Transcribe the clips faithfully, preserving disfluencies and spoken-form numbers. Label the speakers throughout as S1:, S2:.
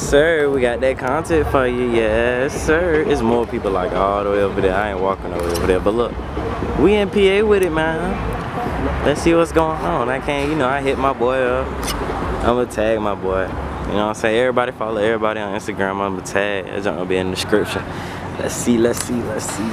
S1: sir, we got that content for you. Yes, sir. It's more people like all the way over there. I ain't walking over there, but look, we in P A with it, man. Let's see what's going on. I can't, you know, I hit my boy up. I'm gonna tag my boy. You know what I'm saying? Everybody follow everybody on Instagram. I'm gonna tag. It's gonna be in the description. Let's see, let's see, let's see.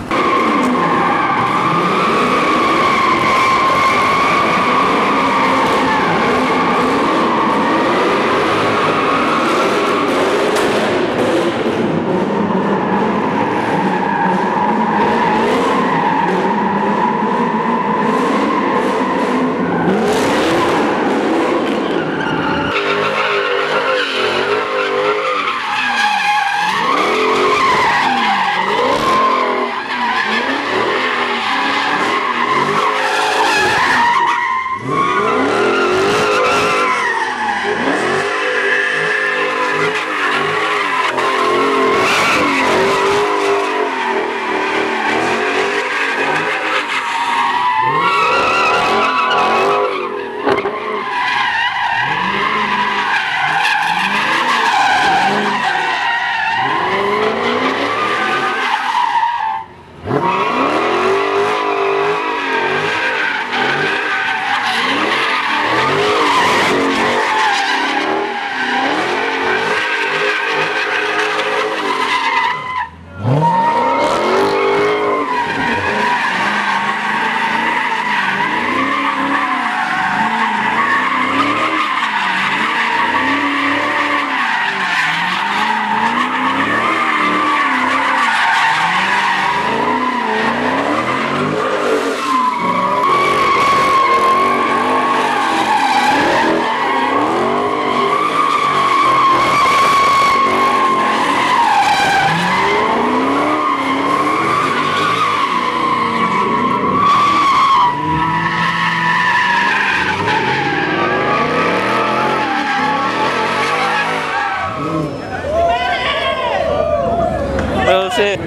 S1: Oh shit.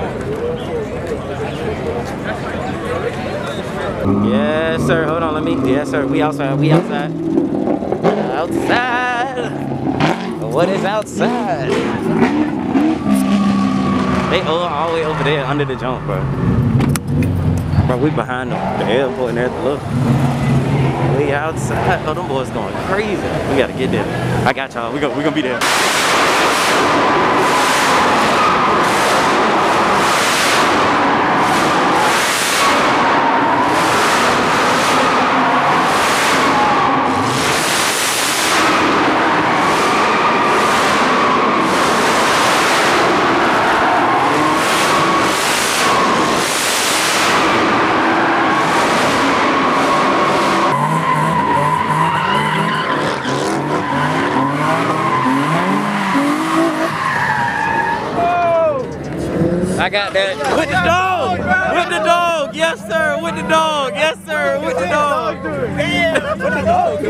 S1: Yes sir, hold on, let me, yes sir, we outside, we outside. Outside. What is outside? They all, all the way over there under the jump, bro. Bro, we behind the, the airport and everything, look. We outside. Oh, them boys going crazy. We gotta get there. I got y'all, we gonna, we gonna be there. I got that. With the dog! With the dog! Yes, sir! With the dog! Yes, sir! With the dog! Yeah! With the dog!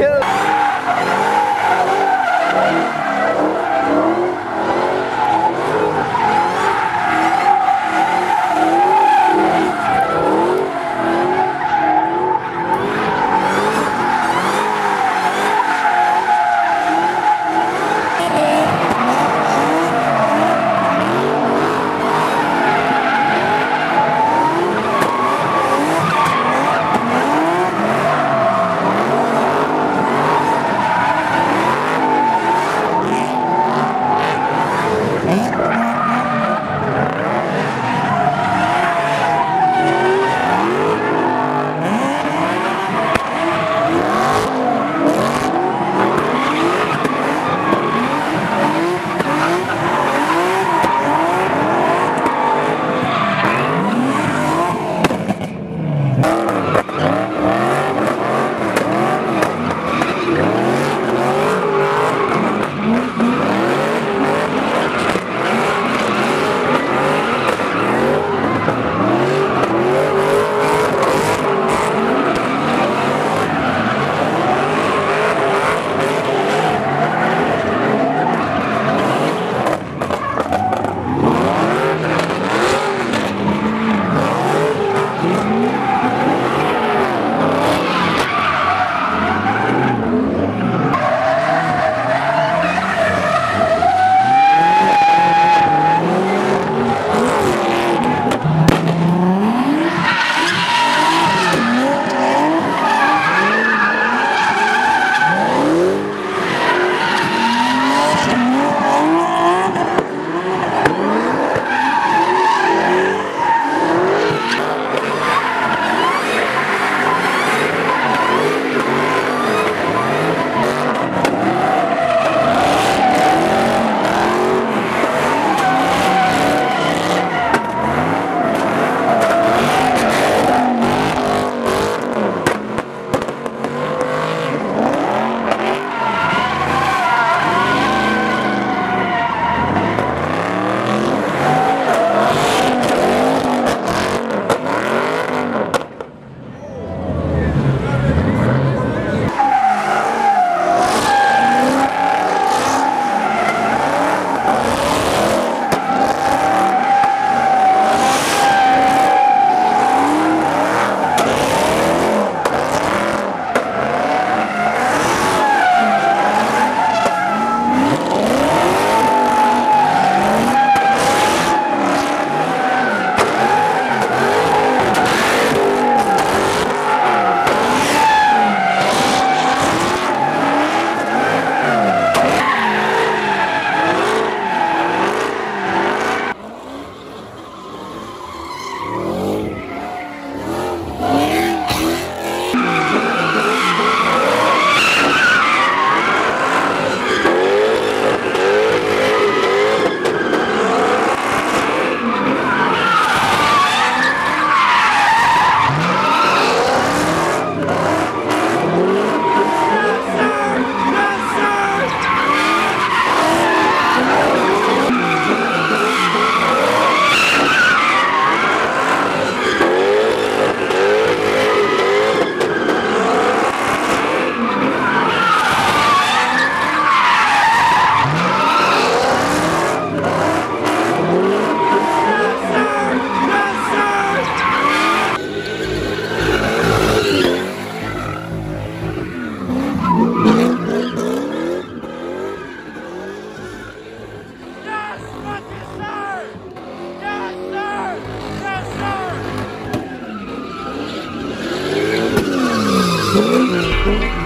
S1: Ooh, ooh.